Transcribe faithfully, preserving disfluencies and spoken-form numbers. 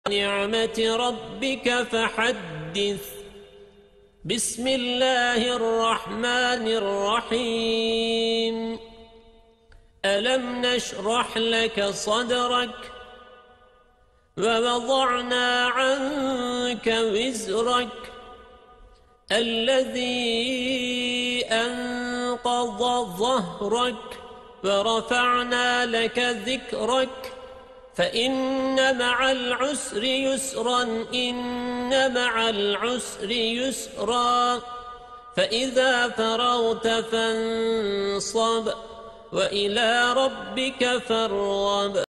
نعمة ربك فحدث. بسم الله الرحمن الرحيم. ألم نشرح لك صدرك ووضعنا عنك وزرك الذي أنقض ظهرك ورفعنا لك ذكرك فإن مع العسر يسرا إن مع العسر يسرا فإذا فرغت فانصب وإلى ربك فارغب.